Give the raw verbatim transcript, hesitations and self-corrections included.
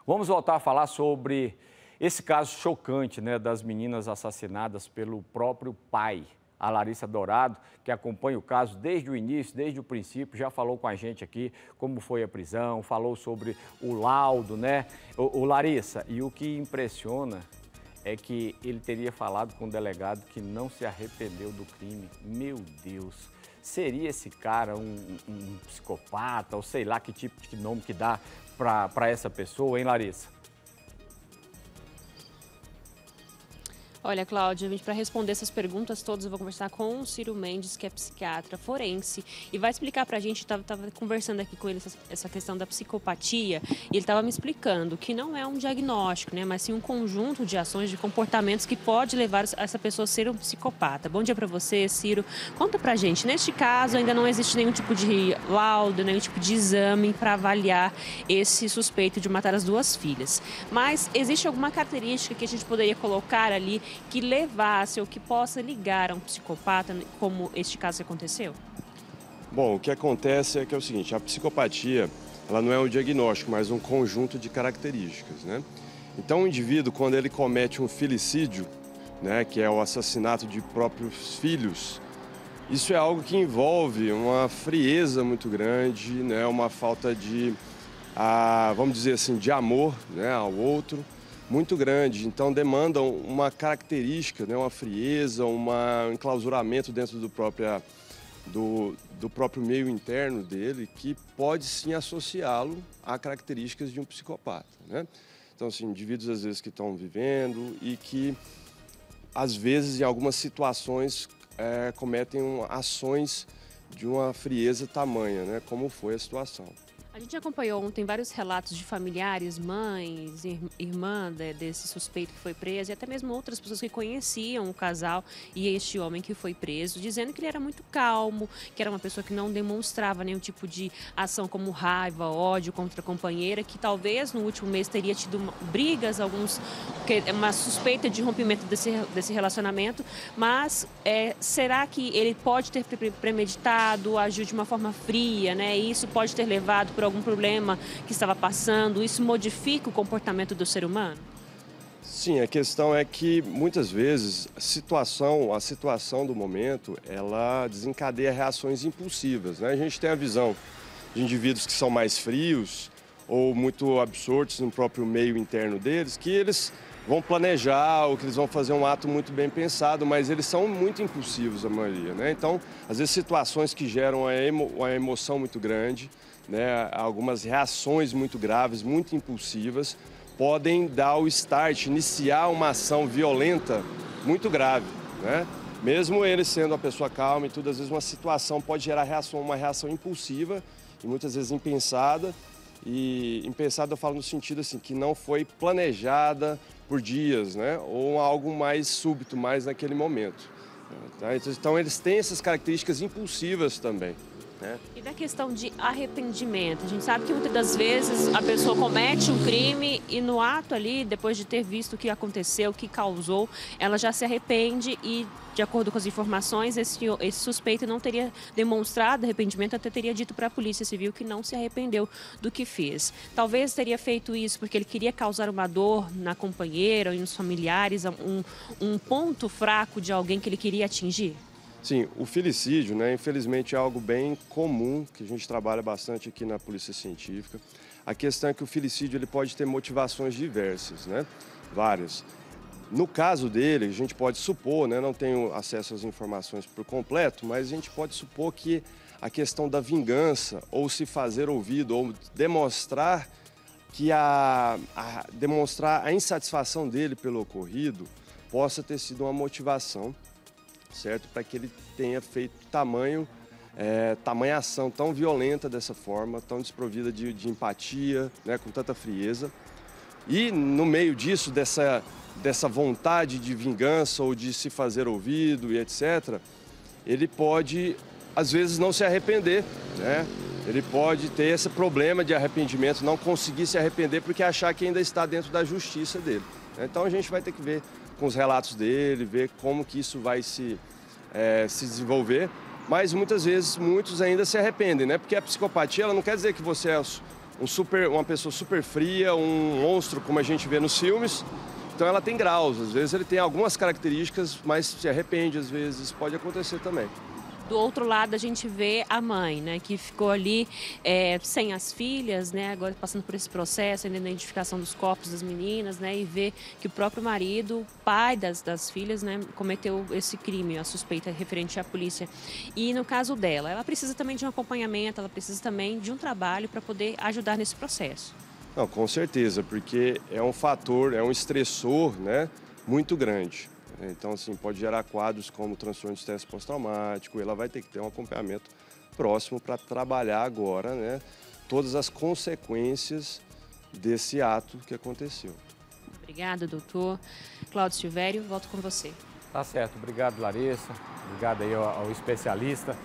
Vamos voltar a falar sobre esse caso chocante, né, das meninas assassinadas pelo próprio pai. A Larissa Dourado, que acompanha o caso desde o início, desde o princípio, já falou com a gente aqui como foi a prisão, falou sobre o laudo, né? O, o Larissa, e o que impressiona é que ele teria falado com o delegado que não se arrependeu do crime. Meu Deus, seria esse cara um, um psicopata, ou sei lá que tipo de nome que dá para essa pessoa, hein, Larissa? Olha, Cláudia, para responder essas perguntas todas, eu vou conversar com o Ciro Mendes, que é psiquiatra forense, e vai explicar para a gente, eu estava conversando aqui com ele essa, essa questão da psicopatia, e ele estava me explicando que não é um diagnóstico, né, mas sim um conjunto de ações, de comportamentos que pode levar essa pessoa a ser um psicopata. Bom dia para você, Ciro. Conta para a gente, neste caso ainda não existe nenhum tipo de laudo, nenhum tipo de exame para avaliar esse suspeito de matar as duas filhas, mas existe alguma característica que a gente poderia colocar ali que levasse ou que possa ligar a um psicopata, como este caso aconteceu? Bom, o que acontece é que é o seguinte, a psicopatia, ela não é um diagnóstico, mas um conjunto de características, né? Então, o indivíduo, quando ele comete um filicídio, né, que é o assassinato de próprios filhos, isso é algo que envolve uma frieza muito grande, né, uma falta de, ah, vamos dizer assim, de amor, né, ao outro, muito grande, então demandam uma característica, né, uma frieza, uma, um enclausuramento dentro do próprio, do, do próprio meio interno dele, que pode sim associá-lo a características de um psicopata, né? Então, assim, indivíduos às vezes que estão vivendo e que, às vezes, em algumas situações, é, cometem um, ações de uma frieza tamanha, né, como foi a situação. A gente acompanhou ontem vários relatos de familiares, mães, irmã desse suspeito que foi preso e até mesmo outras pessoas que conheciam o casal e este homem que foi preso, dizendo que ele era muito calmo, que era uma pessoa que não demonstrava nenhum tipo de ação como raiva, ódio contra a companheira, que talvez no último mês teria tido brigas, alguns, uma suspeita de rompimento desse, desse relacionamento, mas é, será que ele pode ter premeditado, agiu de uma forma fria, né? E isso pode ter levado por algum problema que estava passando, isso modifica o comportamento do ser humano? Sim, a questão é que muitas vezes a situação, a situação do momento, ela desencadeia reações impulsivas, né? A gente tem a visão de indivíduos que são mais frios ou muito absortos no próprio meio interno deles, que eles vão planejar ou que eles vão fazer um ato muito bem pensado, mas eles são muito impulsivos, a maioria, né? Então, às vezes, situações que geram uma, emo, uma emoção muito grande, né, algumas reações muito graves, muito impulsivas, podem dar o start, iniciar uma ação violenta muito grave, né? Mesmo ele sendo uma pessoa calma e tudo, às vezes uma situação pode gerar reação, uma reação impulsiva e muitas vezes impensada. E impensada eu falo no sentido assim, que não foi planejada por dias, né? Ou algo mais súbito, mais naquele momento. Tá? Então eles têm essas características impulsivas também. É. E da questão de arrependimento, a gente sabe que muitas das vezes a pessoa comete um crime e no ato ali, depois de ter visto o que aconteceu, o que causou, ela já se arrepende e, de acordo com as informações, esse, esse suspeito não teria demonstrado arrependimento, até teria dito para a Polícia Civil que não se arrependeu do que fez. Talvez teria feito isso porque ele queria causar uma dor na companheira ou nos familiares, um, um ponto fraco de alguém que ele queria atingir? Sim, o filicídio, né, infelizmente é algo bem comum, que a gente trabalha bastante aqui na Polícia Científica. A questão é que o filicídio ele pode ter motivações diversas, né, várias. No caso dele, a gente pode supor, né, não tenho acesso às informações por completo, mas a gente pode supor que a questão da vingança, ou se fazer ouvido, ou demonstrar, que a, a, demonstrar a insatisfação dele pelo ocorrido, possa ter sido uma motivação, certo? Para que ele tenha feito tamanho, é, tamanha ação tão violenta dessa forma, tão desprovida de, de empatia, né, com tanta frieza. E no meio disso, dessa, dessa vontade de vingança ou de se fazer ouvido e etcétera, ele pode, às vezes, não se arrepender, né? Ele pode ter esse problema de arrependimento, não conseguir se arrepender porque achar que ainda está dentro da justiça dele. Então a gente vai ter que ver com os relatos dele, ver como que isso vai se, é, se desenvolver. Mas muitas vezes, muitos ainda se arrependem, né? Porque a psicopatia, ela não quer dizer que você é um super, uma pessoa super fria, um monstro como a gente vê nos filmes. Então ela tem graus, às vezes ele tem algumas características, mas se arrepende às vezes, pode acontecer também. Do outro lado, a gente vê a mãe, né, que ficou ali é, sem as filhas, né, agora passando por esse processo, ainda na identificação dos corpos das meninas, né, e vê que o próprio marido, pai das, das filhas, né, cometeu esse crime, a suspeita referente à polícia. E no caso dela, ela precisa também de um acompanhamento, ela precisa também de um trabalho para poder ajudar nesse processo. Não, com certeza, porque é um fator, é um estressor, né, muito grande. Então, assim, pode gerar quadros como transtorno de estresse pós-traumático. Ela vai ter que ter um acompanhamento próximo para trabalhar agora, né, todas as consequências desse ato que aconteceu. Obrigada, doutor. Cláudio Silvério, volto com você. Tá certo. Obrigado, Larissa. Obrigado aí ao, ao especialista.